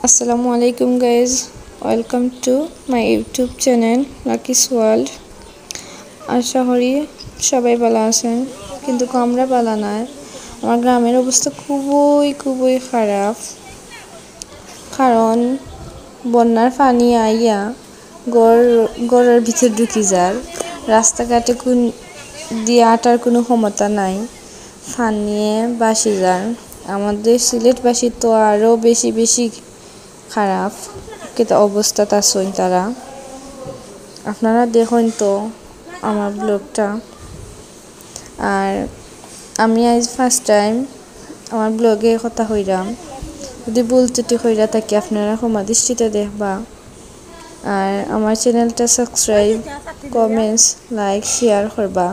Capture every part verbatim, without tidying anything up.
আসসালামু আলাইকুম guys, welcome to my YouTube channel Lucky's world. আশা করি সবাই ভালো আছেন, কিন্তু আমরা ভালো না। আমার গ্রামের অবস্থা খুবই খুবই খারাপ, কারণ বন্যার পানি আইয়া গড় গড়ের ভিতর ঢুকি যার, রাস্তাঘাটে কোন দিয়ে আটার কোনো ক্ষমতা নাই, পানিয়ে বাসি যার। আমাদের সিলেটবাসী তো আরও বেশি বেশি খারাপ কিন্তু অবস্থা আছেন তারা। আপনারা দেখুন তো আমার ব্লগটা। আর আমি আজ ফার্স্ট টাইম আমার ব্লগে কথা হইলাম, যদি ভুল ত্রুটি হইরা থাকি আপনারা ক্ষমা দৃষ্টিতে দেখবা। আর আমার চ্যানেলটা সাবস্ক্রাইব, কমেন্টস, লাইক, শেয়ার করবা।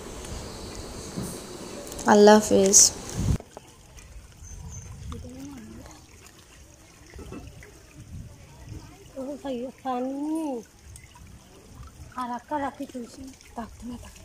আল্লাহ হাফেজ। Haraka laki tuh tak tuh tak.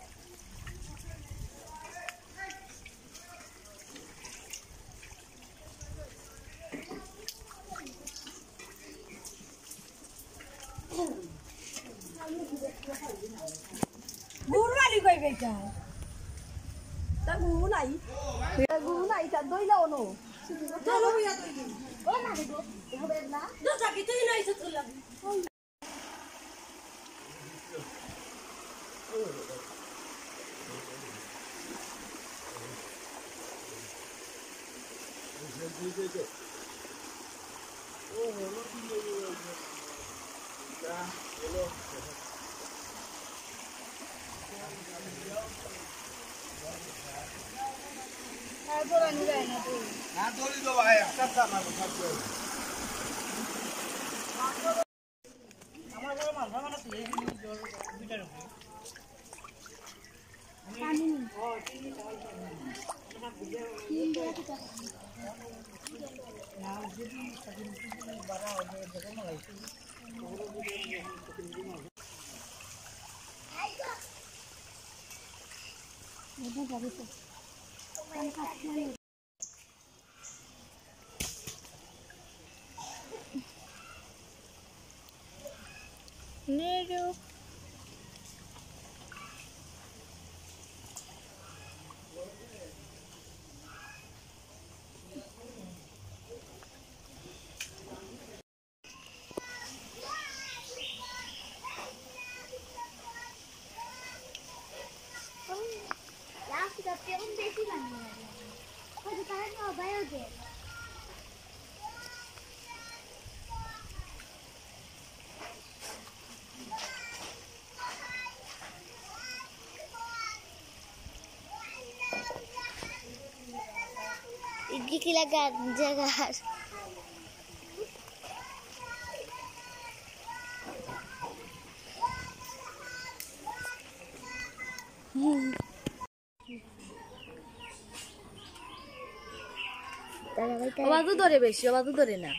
Guru lagi kau beca. Tak guru lagi. Tak guru lagi tak doi lah ono. Jalo ya doi. Oh nak itu. Yang benar. Dah sakit tu ini itu lagi. না দড়ি তো ভাই একটা টাকা থাকবে আমার বড় মাথা মানে তুই এই দুইটার উপরে পানি ও তিন টাকা না ভিডিও তিন টাকা না যদি সাকিন কি বড় হবে দেখো না লাইছি পুরো ভিডিও আইগো এটা যাবে তো কান কাটলে Nero. Ya sudah film besi kan. Kau sekarang mau bayar deh. Ini kilagan jaga. আওয়াজ ধরে বেশি, আওয়াজ ধরে না।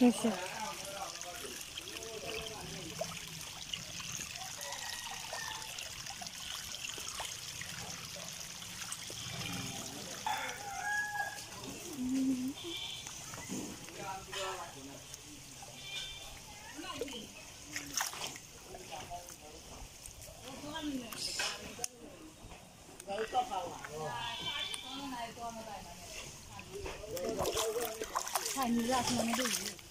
হয়েছে। খাই নিলে আসলে